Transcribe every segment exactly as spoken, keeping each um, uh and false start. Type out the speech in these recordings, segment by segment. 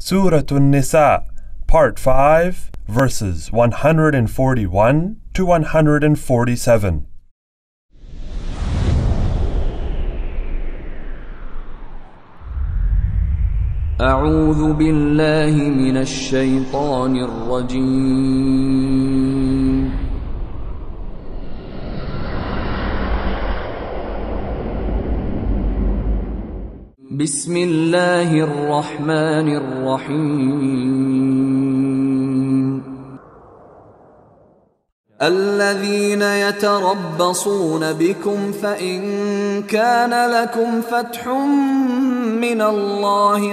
Surah An-Nisa, Part five, verses one hundred forty-one to one hundred forty-seven. أعوذ بالله من الشيطان الرجيم. بسم الله الرحمن الرحيم. الذين يتربصون بكم فإن كان لكم فتح من الله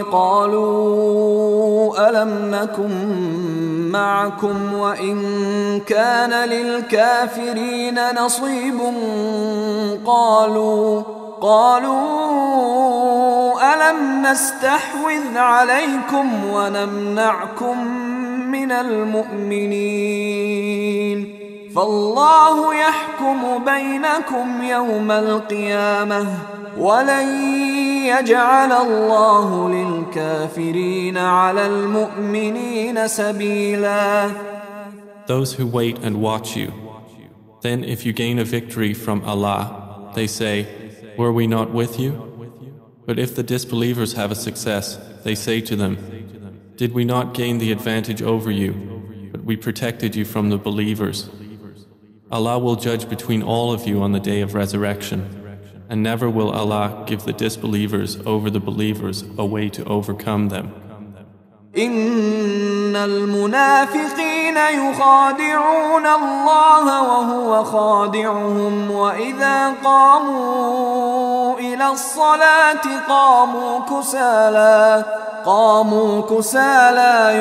قالوا ألم نكن معكم وإن كان للكافرين نصيب قالوا قالوا ألم نستحوذ عليكم ونمنعكم من المؤمنين فالله يحكم بينكم يوم القيامة ولن يجعل الله للكافرين على المؤمنين سبيلا. Those who wait and watch you, then if you gain a victory from Allah, they say, were we not with you? But if the disbelievers have a success, they say to them, did we not gain the advantage over you, but we protected you from the believers? Allah will judge between all of you on the day of resurrection, and never will Allah give the disbelievers over the believers a way to overcome them. إن المنافقين يخادعون الله وهو خادعهم وإذا قاموا إلى الصلاة قاموا كسالى قاموا كسالى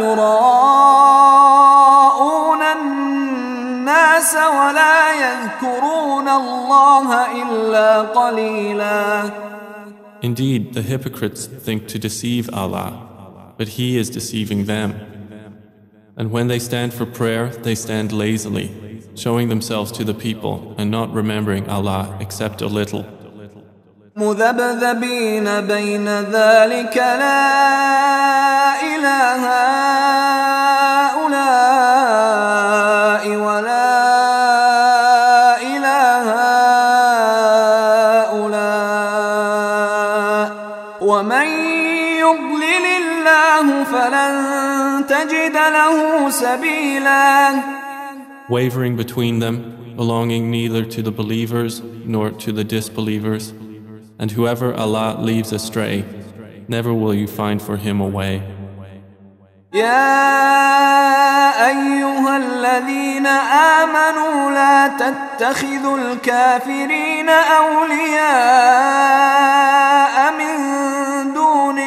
يراءون الناس ولا يذكرون الله إلا قليلا. Indeed, the hypocrites think to deceive Allah, but He is deceiving them. And when they stand for prayer, they stand lazily, showing themselves to the people and not remembering Allah except a little. مذبذبين بين ذلك لا إله هؤلاء ولا إله هؤلاء ومن يضلل الله فلن تجد له سبيلا. Wavering between them, belonging neither to the believers nor to the disbelievers, and whoever Allah leaves astray, never will you find for him a way. يا أيها الذين آمنوا لا تتخذوا الكافرين أولياء من دون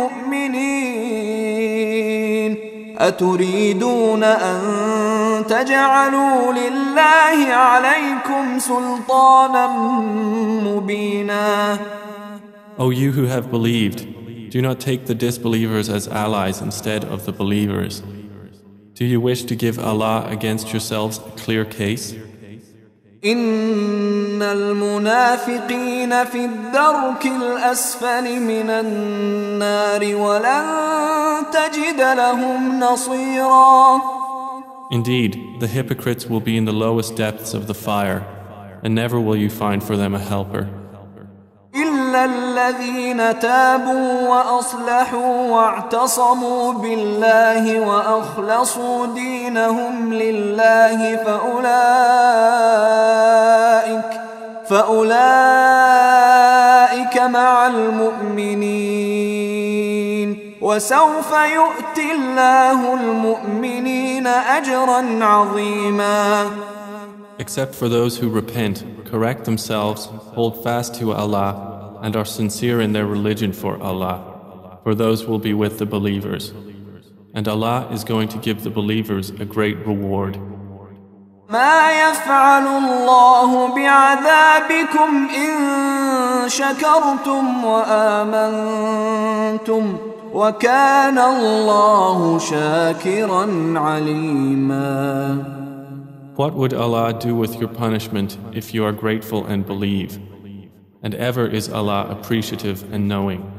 المؤمنين أتريدون أن تجعلوا لله عليكم سلطانا مبينا. O you who have believed, do not take the disbelievers as allies instead of the believers. Do you wish to give Allah against yourselves a clear case? إن المنافقين في الدرك الأسفل من النار ولن تجد لهم نصيرا. Indeed, the hypocrites will be in the lowest depths of the fire, and never will you find for them a helper. إلا الذين تابوا وأصلحوا واعتصموا بالله وأخلصوا دينهم لله فأولئك فأولئك مع المؤمنين وسوف يؤتي الله المؤمنين أجرا عظيما. Except for those who repent, correct themselves, hold fast to Allah, and are sincere in their religion for Allah, for those will be with the believers. And Allah is going to give the believers a great reward. ما يفعل الله بعذابكم إن شكرتم وآمنتم وكان الله شاكرا عليما. What would Allah do with your punishment if you are grateful and believe? And ever is Allah appreciative and knowing.